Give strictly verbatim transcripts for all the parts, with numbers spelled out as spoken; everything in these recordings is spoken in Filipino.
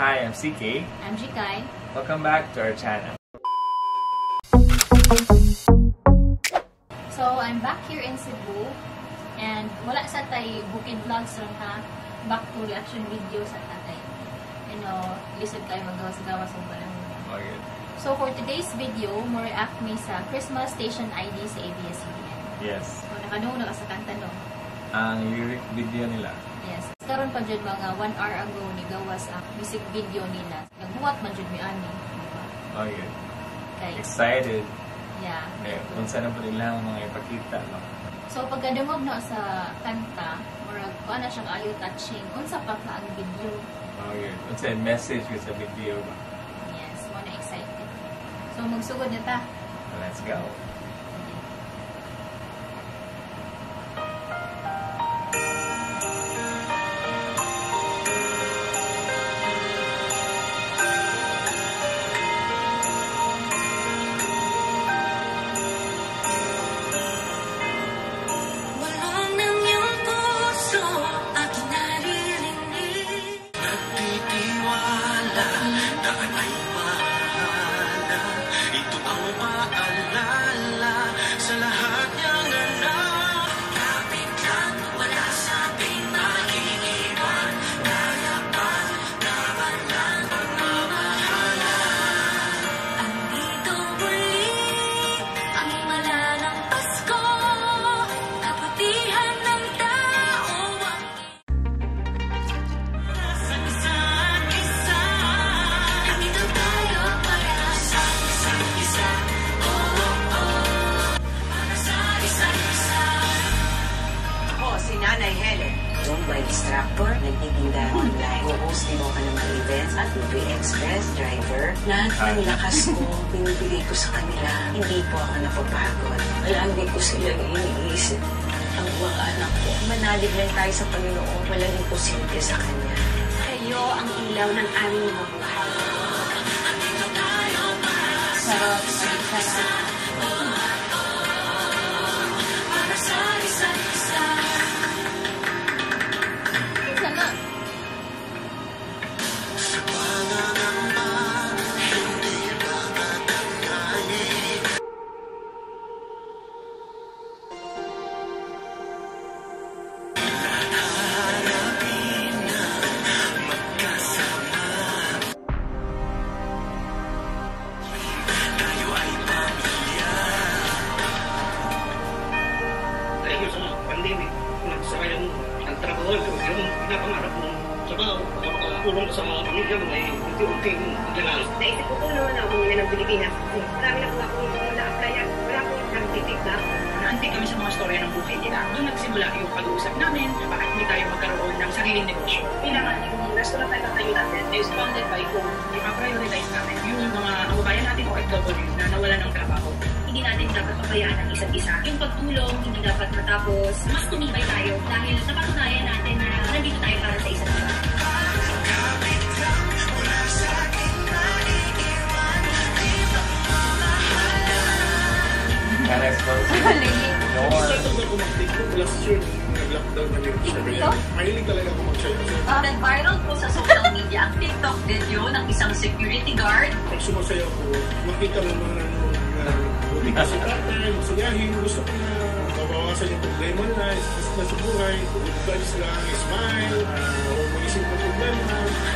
Hi, I'm C K. I'm Jikay. Welcome back to our channel. So, I'm back here in Cebu. And wala sa tay bukid vlogs ron ha. Back to reaction video sa tatay. You know, lisod kayo magawas-gawas sa balang. Okay. So, for today's video, mo react me sa Christmas Station I D sa A B S C B N. Yes. So, nakanoon na ka sa kanta no? Ang lyric video nila. Yes. Karon pa dyan mga one hour ago ni gawas ang music video nila. Nagbuhat man dyan mi ani. Diba? Okay. Kay, Excited. yeah. Eh, kung saan na po nila ang mga ipakita. No? So, pagkadungog na sa kanta, murag ko na siyang ayo touching. Unsa pa ka ang video? Okay. Kung saan message ko sa video ba? Yes, mo na excited. So, magsugod na ta. Let's go. By instructor, nagtitinda online, host din ako ng mga events at B B Express, driver. Lahat ng lakas ko, binibigay ko sa kanila. Hindi po ako napapagod. Palagi ko silang iniisip. Ang mga anak ko, manalig lang tayo sa Panginoon. Walang imposible sa Kanya. Kayo ang ilaw ng aming mga buhay. Sarap, sarap. Pinapangarap mong trabaho, tulong sa mga pamilya mo ay unti-unti mong maglalalo. Naisip ko po noon na umuwi ng Pilipinas. Marami na po akong na-applyan. Wala po nag-titik na. Naanti kami sa mga storya ng buhay nila. Doon nagsimula yung pag-uusap namin na bakit hindi tayo magkaroon ng sariling negosyo. Kailangan yung restaurant tayo tayo natin is funded by home. I-prioritize namin yung mga kababayan natin o F W na nawala ng trabaho. Hindi natin dapat pabayaan ang isa't isa. Yung pagtulong, hindi dapat matapos. Mas tumibay tayo dahil napatunayan natin na nandito tayo para sa isa't isa. Last year, nag-lockdown na yung TikTok. Mahilig talaga ako mag-share. Uh, Nag-viral po sa social media ang TikTok video ng isang security guard. Pag sumasayaw ko, makita mo mga buti kasi tatay, masayahin, gusto ko na mabawasan yung problema nila, stress na sa buhay, guys lang, smile, huwag mag-isip ng problema.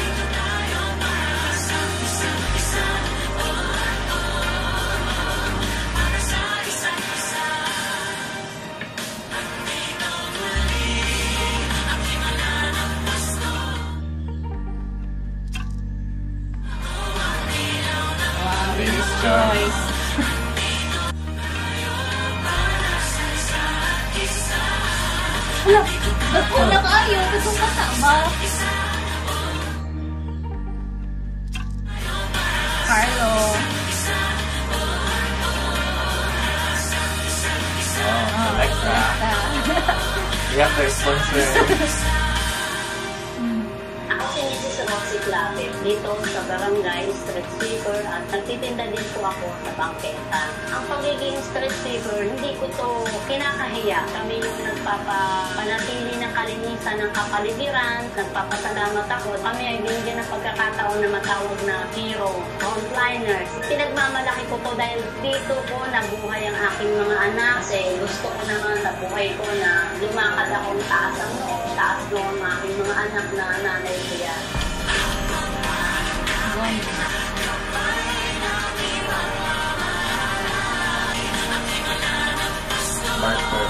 Choice. Hala, dako na kayo. Dako ka tama. Carlo. Oh, I like that. We have their sponsor. Ako si Missus Roxy Clapet. dito sa barangay, street sweeper, at nagtitinda din po ako sa bangketa. Ang pagiging street sweeper, hindi ko to kinakahiya. Kami yung nagpapanatili ng kalinisan ng kapaligiran, nagpapasalamat ako. Kami ay binigyan ng pagkakataon na matawag na hero, frontliners. Pinagmamalaki ko to dahil dito ko nabuhay ang aking mga anak. Kasi gusto ko naman sa buhay ko na lumakad akong taas ang noon, taas noon ang aking mga anak na nanay ko yan. Marker.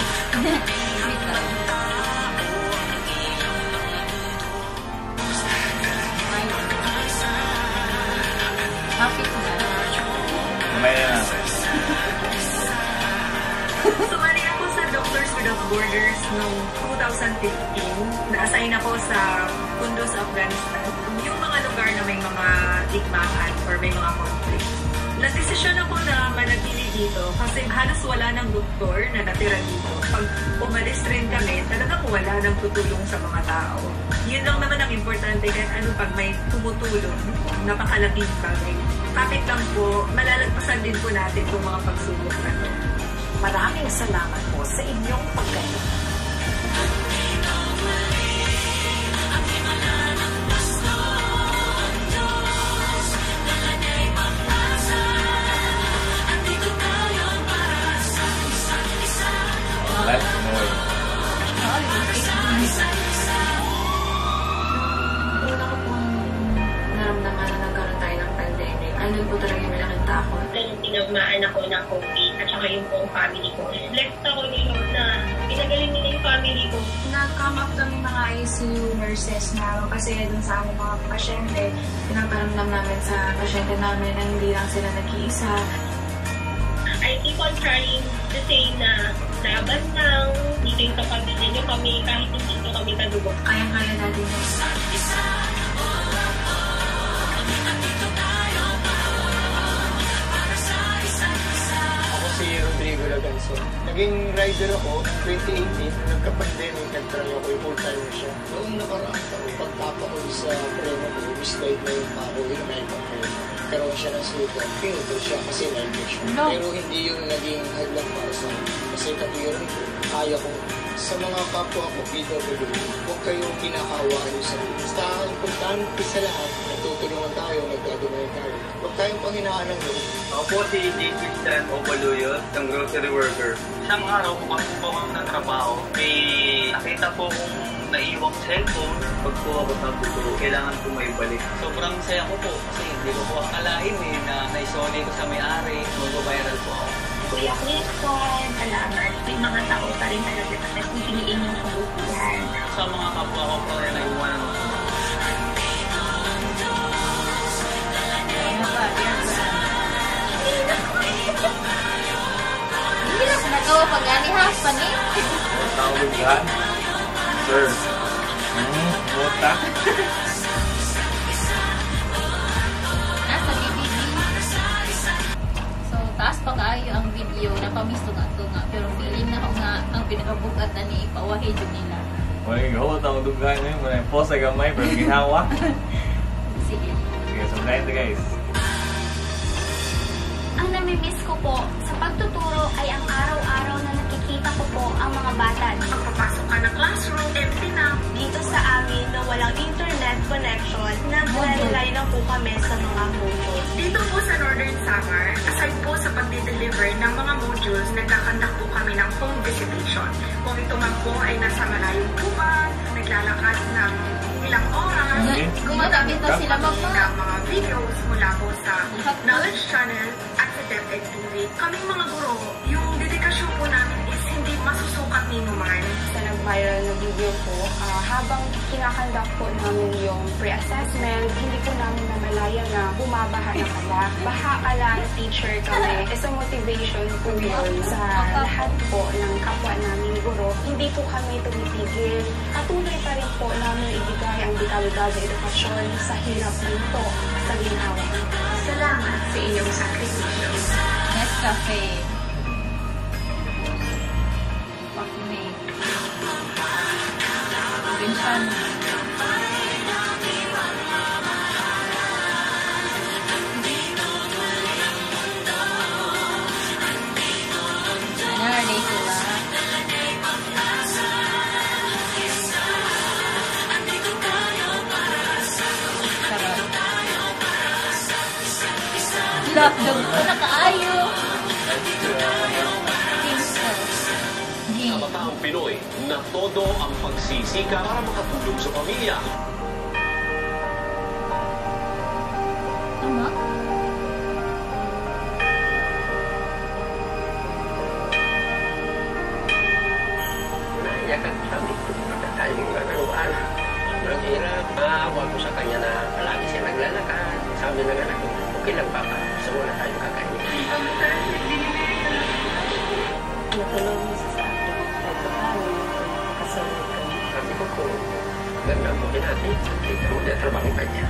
Kapit na. May na. Sumali ako sa Doctors Without Borders noong two thousand fifteen. Na-assign ako sa Kunduz, Afghanistan. Yung mga lugar na may mga digmaan or may mga conflict. Nagdesisyon ako na manatili dito kasi halos wala ng doktor na natira dito. Pag umalis rin kami, talagang wala nang tutulong sa mga tao. Yun lang naman ang importante kahit ano pag may tumutulong, napakalaking bagay. Kapit lang po, malalagpasan din po natin itong mga pagsubok na to. Maraming salamat po sa inyong pagkain. Let's know. Una ko pong naramdaman na nagkaroon tayo ng pandemic. Andun po talaga yung malaking takot. Ganun tinagmaan ako ng COVID at saka yung buong family ko. Blessed ako ni Lord na pinagaling nila yung family ko. Nag-come up kami mga I C U nurses na kasi dun sa aming mga pasyente. Pinaparamdam namin sa pasyente namin na hindi lang sila nag-iisa. I keep on trying to say na laban lang, dito yung kapamilya nyo kami, kahit hindi nyo kami kadugok. Kayang-kaya natin yun. Ako si Rodrigo Laganso. Naging rider ako twenty eighteen, nagka-pandemic, nag-try ako yung full-timer siya. Noong nakaraang taon, pagtapa ko sa preno ko, misguide na yung paro, yung may pang-preno. Karoon siya ng sugat, pinutol siya kasi na-infection. No. Pero hindi yun naging hadlang para sa akin. Kasi katuyaran ko, kaya ko sa mga kapwa ko, P W D, huwag kayong kinakawaan yung sarili. Basta ang importante sa lahat, nagtutulungan tayo, nagdadumay tayo. Huwag tayong panghinaan ng loob. Ako po si J. Christian Obaluyot, ng grocery worker. Isang araw, pumasok po ako ng trabaho. May nakita po kong naiwang cellphone. Pag po ako sa buto, kailangan po may balik. Sobrang saya ko po kasi hindi ko po akalain eh, na naisoli ko sa may-ari. Mag-viral po ako. Kuya Clifton, salamat. May mga tao pa rin talaga na nagsisiliin yung kabutihan. Sa mga kapwa ko po rin ay iwanan ko. Hindi na nagawa pag gani ha, panin. Tawag yan. Sir. Hmm, buta. Nasa B B B. So, taas pa kaayo ang video. Napamisto nga ito nga. Pero feeling na ako nga ang pinakabukat na ni ipawahid yun nila. May gahot ang dugan niyo. May post sa gamay pero ginawa. Sige. Sige, so guys, guys. Ang namimiss ko po sa pagtuturo ay ang araw-araw na nakikita ko po ang mga bata. Pagpapasok ka ng classroom, empty na. Dito sa amin na walang internet connection, nag-rely lang po kami sa mga modules. Dito po sa Northern Samar, aside po sa pagdi-deliver ng mga modules, nagkakandak po kami ng home visitation. Kung ito man po ay nasa malayong gubat, naglalakad ng ilang oras, Okay. Gumagamit na sila ng mga mga videos mula po sa Knowledge Channel at sa DepEd T V. Kaming mga guro, yung dedikasyon po namin is hindi masusukat ni numan. Sa nag-viral na video po, ah, habang kinakandak po namin yung pre-assessment, hindi po namin namalaya na bumabaha na pala. Baha pala, teacher kami. Isang motivation po yun sa lahat po ng kapwa namin guro. Hindi po kami tumitigil. Patuloy pa rin po namin ibigay ang dekalidad na edukasyon sa hirap nito sa ginhawa. Salamat sa inyong sakripisyo. Nescafe. Pakme. Vincent. Dugto na kaayo. Kabataang Pinoy na todo ang pagsisika para makatulong sa pamilya. Tama? Naiyakan kami. Tayo nga ng anak. Naghirap. Naawa ko sa kanya na palagi siya naglalakad. Sabi ng anak ko, okay lang papa. Gusto mo na tayo kakain. Natulong mo sa akin. Ito kami. Kasunod ka. Sabi ko kung ganda mo din natin. Kita mo na trabaho ka niya.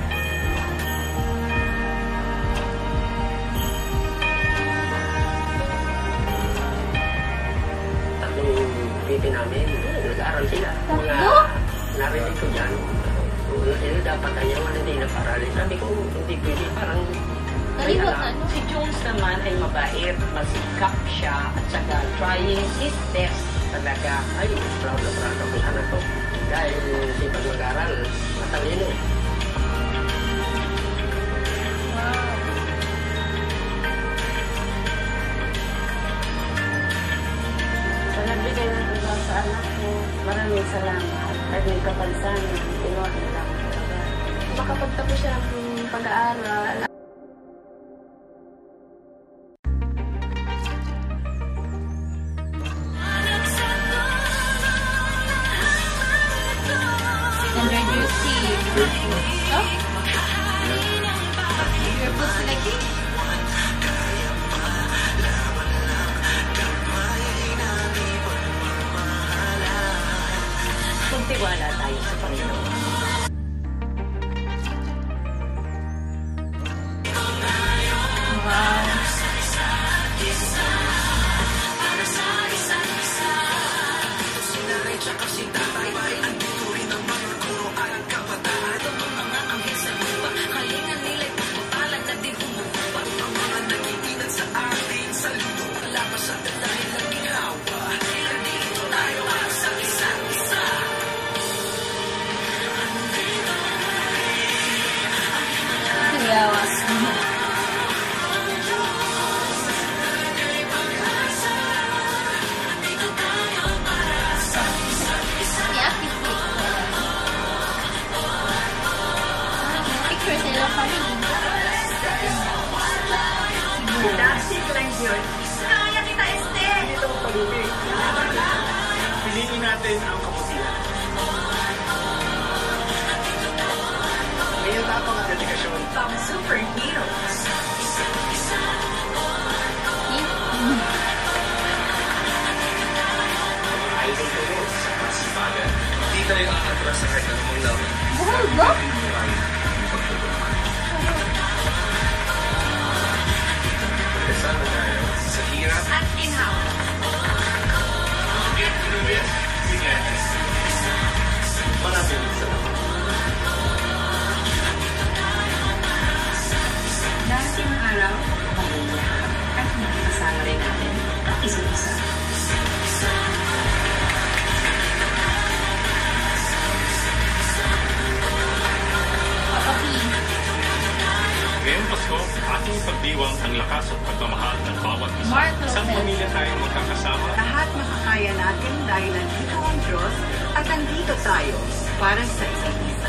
Tatlong bibi namin, nag-aaral sila. Mga narinig ko dyan. Eh, dapat kanya wala hindi na parali. Sabi ko, hindi pwede. Parang may alam. Si Jones naman ay mabait, masikap siya, at saka trying his best talaga. Ay, proud na proud ako sana to. Dahil sipag mag-aral, matalino. Sa nagbigay ng iba sa anak ko, maraming salamat. At may kapansanan, tinuwa nila ako talaga. Makapagtapos siya ng pag-aaral. Tiwala tayo sa Panginoon. Piliin natin ang kabutihan. Ngayon tapang at dedikasyon. Some superheroes. Idol ko rin sa kasipagan. Hindi tayo aatras sa kahit anong laban. Oh, ba? Kasama tayo sa hirap At ginhawa. get through this together. Maraming salamat. Dahil ng araw, pamilya, at makakasama rin natin ang isa't isa. Ngayong Pasko, ating ipagdiwang ang lakas at pagmamahal ng bawat isa. Isang pamilya tayong magkakasama. Lahat makakaya natin dahil nandito ang Diyos at nandito tayo para sa isa't isa.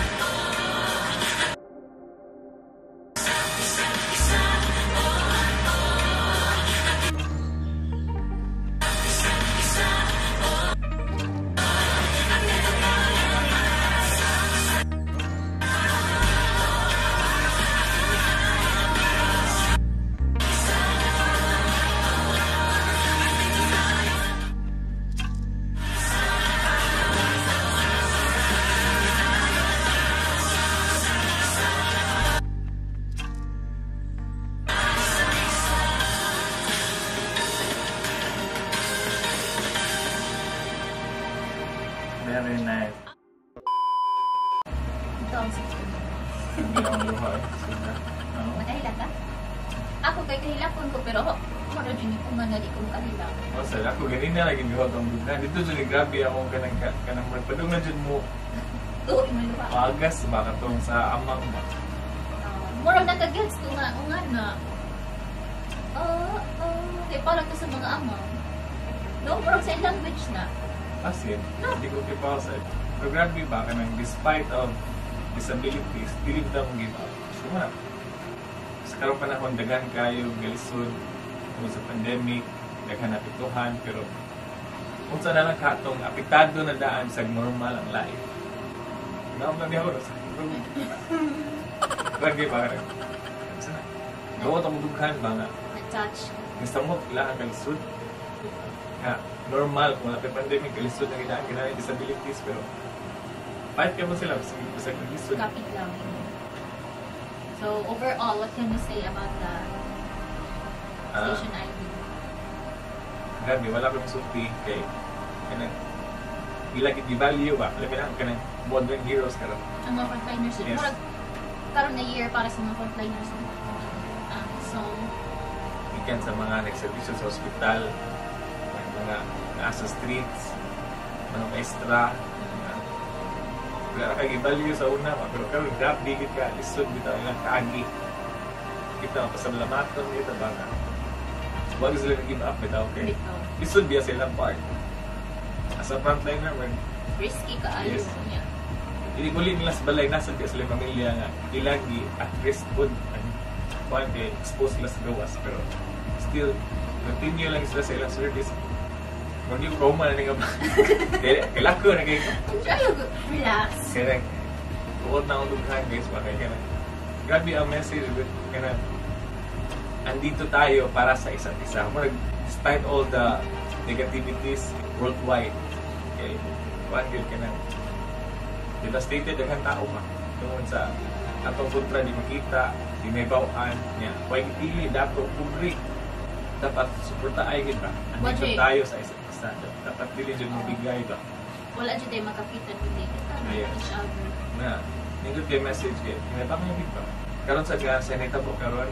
Very nice. Ito ang sipon. Hindi ako luha. Magkahila ka? Ako kay kahilapon ko, pero maro dyan yung kumanali kong kahila. O, sala ko ganin na lagi bihot ang bugna. Dito dyan ni grabe ako kanang kanang magpadung na dyan mo. Oo, imaluha. Pagas ba katong sa amang ba? Murag nakagets ko nga, o nga na. oh, oh. Kaya parang to sa mga ama. No, parang sa language na. As in, hindi ko kipaw sa pero grabe ba ka nang despite of disabilities, dili ba mong give up? So nga, sa karong panahon, dagan kayo, galisod, kung sa pandemic, daghan napituhan, pero kung saan na lang katong apektado na daan sa normal ang life. Naam lang ako, sa grabe ba ka nang sana, gawat ang dughan ba nga? Na-touch. Gusto mo, kailangan galisod. Nga, normal, kung napay pandemic, galisod na ginaan, ginaan yung disabilities, pero fight ka mo sila sa galisod. Kapit lang. So, overall, what can you say about the station I D? Grabe, wala ko masulti kay kanang ilagit di value ba? Alam mo na, kanang modern heroes karon. Ang mga frontliners. Yes. Murag, karon na year para sa mga frontliners. Ah, so, ikan sa mga nagservisyo sa ospital, mga nasa streets, mga maestra, wala kay value sa una pa, pero karon grabe gid ka lisod bitaw ilang kaagi. Kita pa sa lamaton dito ba ka? Wag sila give up bitaw kay. Lisod biya sila part. As a frontliner man risky ka ayo niya. Hindi ko nila sa balay nasa biya sila pamilya nga ilagi at risk food and one day expose sila sa gawas pero still continue lang sila sa ilang service. Kung di ko na nga ba? Kailangan ko na kayo. Relax. Kaya buod na akong dughan guys. Bakit ka na. Grabe ang message. Kaya na, andito tayo para sa isa't isa. Despite all the negativities worldwide. Okay. One good ka na. Devastated ang tao ka. Tungkol sa atong kontra di makita, di may bawaan niya. Huwag ipili, dapat kubri. Dapat suporta ay kita. Andito tayo sa isa't isa. Dapat dili dyan mo bigay ba? Wala dyan tayo makapitan kundi kita na each other. Na, nindot kayo message kayo. Kaya pa ngayon dito. Karon sa ga, seneta po karon,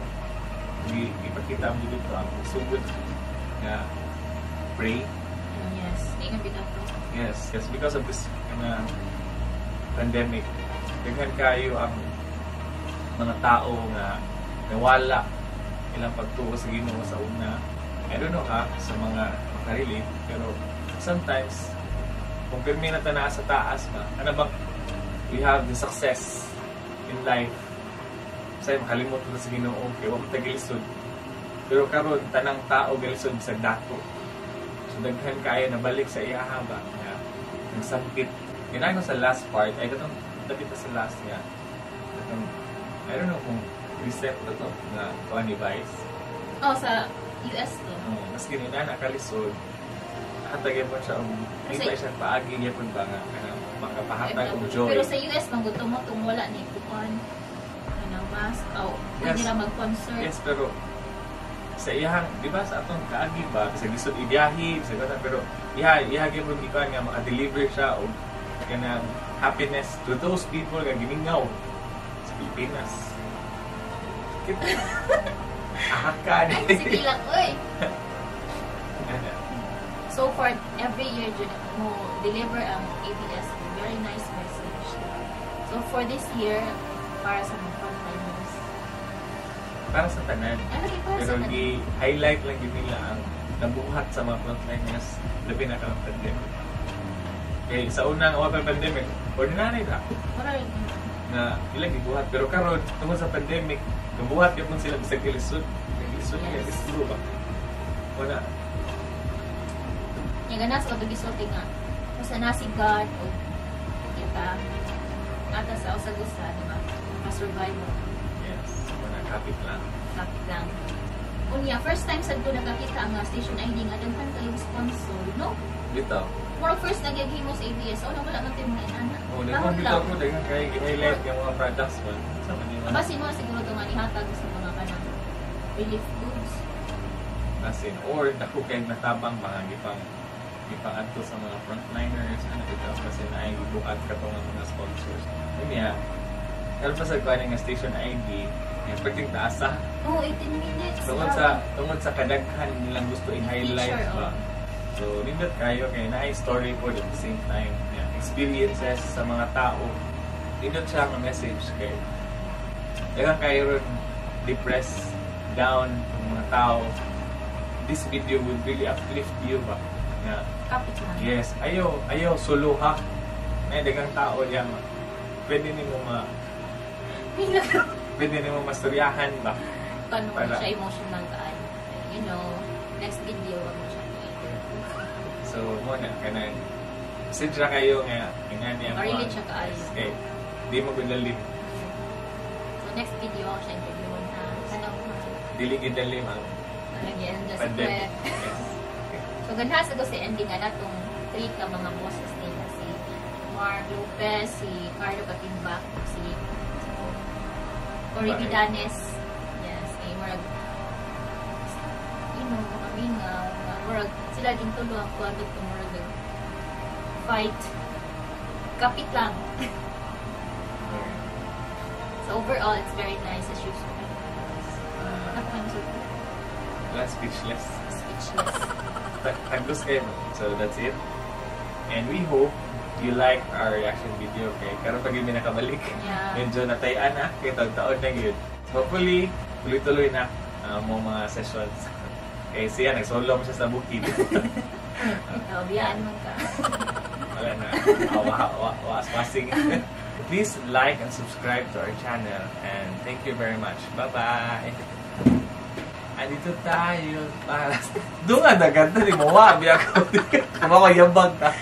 ipakita mo dito ang sugod na pray. Yes, ingat bitaw po. Yes, yes, because of this uh, pandemic, daghan kayo ang mga tao nga nawala ilang pagtuo sa Ginoo sa una. I don't know ha, sa mga makarelate, pero sometimes, kung pirmi na tana sa taas ba, ano ba, we have the success in life. Say, makalimot na sa Ginoo, kaya wag tagilisod. Pero karon tanang tao galisod sa dato. So, daghan kayo na balik sa iyaha ba, nga, ng sakit. Ginagawa sa last part, ay katong dapat sa last nga, katong, I don't know kung recent na to, na kuha ni Vice. Oh, sa U S to. Oh, mas ganina nakalisod. Nakatagyan po siya, hindi pa siya paagi niya po ba nga, makapahatag og joy. Pero sa U S, kung gusto mo, kung wala na ikupan, ano, mask, o pwede Yes. na mag-concert. Yes, pero sa iyang, di ba sa atong kaagi ba, kasi lisod ibiyahi, sa gata, pero iha, ihagay mo di ba nga maka-deliver siya o kanang happiness to those people nga giningaw sa Pilipinas. Ahakan. Ay, sige lang, uy! So for every year, Jud, mo deliver ang A B S, very nice message. So for this year, para sa mga frontliners. Para sa tanan. Ah, okay, para Pero sa tanan. i-highlight lang yun nila ang nabuhat sa mga frontliners labi na ka ng pandemic. Okay, sa unang open pandemic, ordinary na. Para Na ilang gibuhat. Pero karon tungkol sa pandemic, nabuhat yun sila sa gilisod. Gilisod niya, Yes. gilisod ba? Wala. yung ganas ko gisulti nga. Basta na si God o kita ata sa usagusa, di ba? Ma-survive mo. Yes. Wala, kapit lang. Kapit lang. Unya, first time sa ito nakakita ang uh, station I D nga daghan kayong sponsor, no? Dito. More first nagagimo sa A B S. O, na wala natin mga inana. Oh, nagpon dito ako, dahil kaya i-highlight yung mga products mo. Sa Manila. Basi mo siguro ito nga ihatag sa mga kanang relief goods. As in, or dako kay natabang mga gipang gipang adto sa mga frontliners, ano dito, kasi na ay buhat ka to ng mga sponsors. Yun niya, kaya pa sa kuha nga station I D, yung pwedeng taasa. Oh, eighteen minutes. Tungod sa, tungod sa kadaghan nilang gusto i-highlight Picture, ba. So, nindot kayo kay na story po at the same time. Yeah, experiences sa mga tao. Nindot siya ang message kay dagang kayo ron depressed, down ng mga tao, this video would really uplift you ba? Na, Kapit lang. yes, ayaw, ayaw solo ha. May dagang tao diyan. Pwede nimo ma Pwede nimo masturyahan ba? Paano mo Para- siya emotional kaan? You know, next video mo siya i-interview. So, mo na kanang message ra kayo nga nga niya mo. Marilin siya kaayo. Okay. Di mo gulalim. So next video ako siya interview na ano mo. Dili gid dalim ang Lagyan just pandemic. quick. So ganda sa ko si ending nga natong three ka mga bosses nila si Mark Lopez, si Carlo Catimbak, si Cory Vidanes. Yes, kay Marag you know, kami nga Marag sila din tulo ang kuwan dito Marag fight kapit lang. So overall, it's very nice as usual. Last speechless. Speechless. Tagos kayo. So that's it. And we hope you like our reaction video. Okay? Karon pag yun nakabalik. Yeah. Medyo natayan na. Kaya taon na yun. Hopefully, tuloy-tuloy na uh, mo mga sessions. Okay, siya, nag-solo mo siya sa bukid. Ikaw, biyaan mo ka. Wala na. Was-wasing. Please like and subscribe to our channel. And thank you very much. Bye-bye! Andito tayo para... Doon nga, naganda ni mo. Wabi ako. Kama ko yabag na.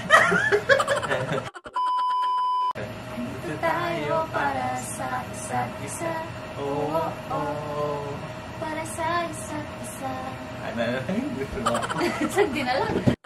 Andito tayo para sa isa't isa. Oo, oh, oh. Para sa isa't isa. Ano na lang? Sagdi na lang.